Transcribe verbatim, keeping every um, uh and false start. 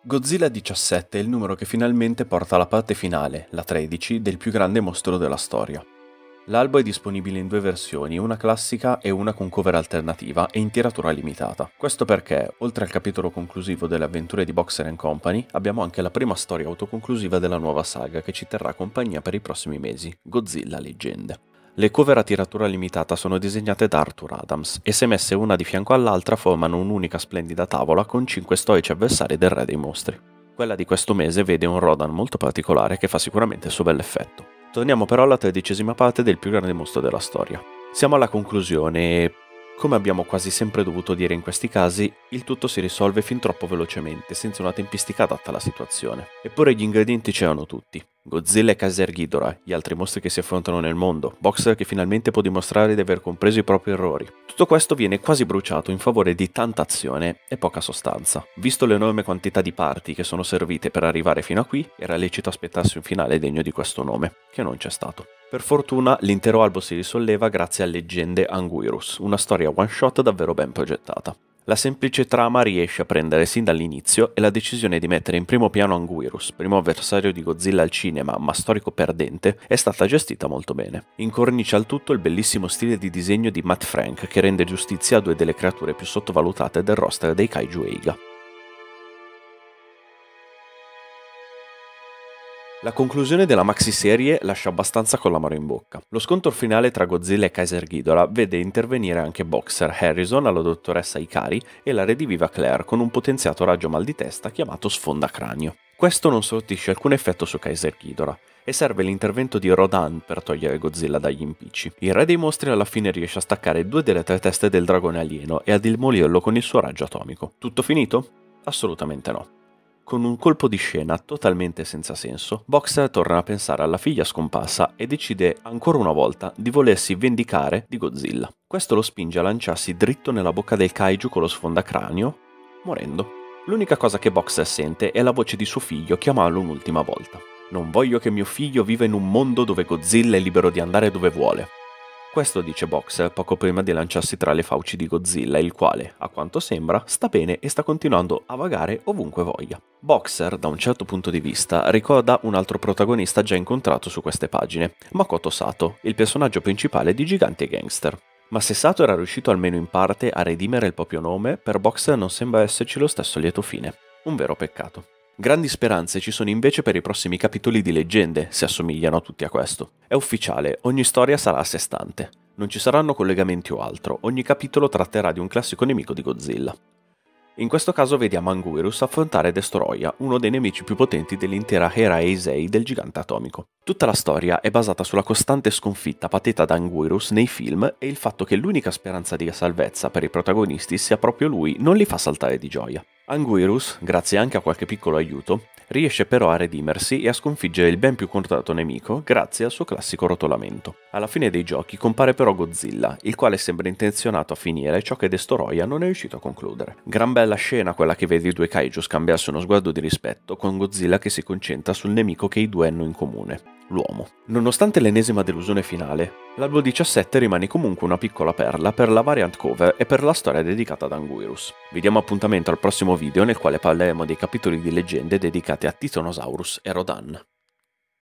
Godzilla diciassette è il numero che finalmente porta alla parte finale, la tredici, del più grande mostro della storia. L'albo è disponibile in due versioni, una classica e una con cover alternativa e in tiratura limitata. Questo perché, oltre al capitolo conclusivo delle avventure di Boxer and Company, abbiamo anche la prima storia autoconclusiva della nuova saga che ci terrà compagnia per i prossimi mesi, Godzilla Leggende. Le cover a tiratura limitata sono disegnate da Arthur Adams e se messe una di fianco all'altra formano un'unica splendida tavola con cinque stoici avversari del re dei mostri. Quella di questo mese vede un Rodan molto particolare che fa sicuramente il suo bell'effetto. Torniamo però alla tredicesima parte del più grande mostro della storia. Siamo alla conclusione e, come abbiamo quasi sempre dovuto dire in questi casi, il tutto si risolve fin troppo velocemente, senza una tempistica adatta alla situazione. Eppure gli ingredienti c'erano tutti. Godzilla e Kaiser Ghidorah, gli altri mostri che si affrontano nel mondo, Boxer che finalmente può dimostrare di aver compreso i propri errori. Tutto questo viene quasi bruciato in favore di tanta azione e poca sostanza. Visto l'enorme quantità di parti che sono servite per arrivare fino a qui, era lecito aspettarsi un finale degno di questo nome, che non c'è stato. Per fortuna, l'intero albo si risolleva grazie a Leggende Anguirus, una storia one shot davvero ben progettata. La semplice trama riesce a prendere sin dall'inizio e la decisione di mettere in primo piano Anguirus, primo avversario di Godzilla al cinema ma storico perdente, è stata gestita molto bene. Incornicia al tutto il bellissimo stile di disegno di Matt Frank che rende giustizia a due delle creature più sottovalutate del roster dei Kaiju Eiga. La conclusione della maxiserie lascia abbastanza con l'amaro in bocca. Lo scontro finale tra Godzilla e Kaiser Ghidorah vede intervenire anche Boxer, Harrison alla dottoressa Ikari e la rediviva Claire con un potenziato raggio mal di testa chiamato sfondacranio. Questo non sortisce alcun effetto su Kaiser Ghidorah e serve l'intervento di Rodan per togliere Godzilla dagli impicci. Il re dei mostri alla fine riesce a staccare due delle tre teste del dragone alieno e a demolirlo con il suo raggio atomico. Tutto finito? Assolutamente no. Con un colpo di scena totalmente senza senso, Boxer torna a pensare alla figlia scomparsa e decide ancora una volta di volersi vendicare di Godzilla. Questo lo spinge a lanciarsi dritto nella bocca del kaiju con lo sfondacranio, morendo. L'unica cosa che Boxer sente è la voce di suo figlio chiamarlo un'ultima volta. Non voglio che mio figlio viva in un mondo dove Godzilla è libero di andare dove vuole. Questo dice Boxer poco prima di lanciarsi tra le fauci di Godzilla, il quale, a quanto sembra, sta bene e sta continuando a vagare ovunque voglia. Boxer, da un certo punto di vista, ricorda un altro protagonista già incontrato su queste pagine, Makoto Sato, il personaggio principale di Giganti e Gangster. Ma se Sato era riuscito almeno in parte a redimere il proprio nome, per Boxer non sembra esserci lo stesso lieto fine. Un vero peccato. Grandi speranze ci sono invece per i prossimi capitoli di Leggende, se assomigliano tutti a questo. È ufficiale, ogni storia sarà a sé stante. Non ci saranno collegamenti o altro, ogni capitolo tratterà di un classico nemico di Godzilla. In questo caso vediamo Anguirus affrontare Destoroyah, uno dei nemici più potenti dell'intera era Heisei del gigante atomico. Tutta la storia è basata sulla costante sconfitta patita da Anguirus nei film e il fatto che l'unica speranza di salvezza per i protagonisti sia proprio lui non li fa saltare di gioia. Anguirus, grazie anche a qualche piccolo aiuto, riesce però a redimersi e a sconfiggere il ben più contato nemico grazie al suo classico rotolamento. Alla fine dei giochi compare però Godzilla, il quale sembra intenzionato a finire ciò che Destoroyah non è riuscito a concludere. Gran bella scena quella che vede i due kaiju scambiarsi uno sguardo di rispetto, con Godzilla che si concentra sul nemico che i due hanno in comune, l'uomo. Nonostante l'ennesima delusione finale, l'albo diciassette rimane comunque una piccola perla per la variant cover e per la storia dedicata ad Anguirus. Vi diamo appuntamento al prossimo video nel quale parleremo dei capitoli di Leggende dedicati a Titanosaurus e Rodan.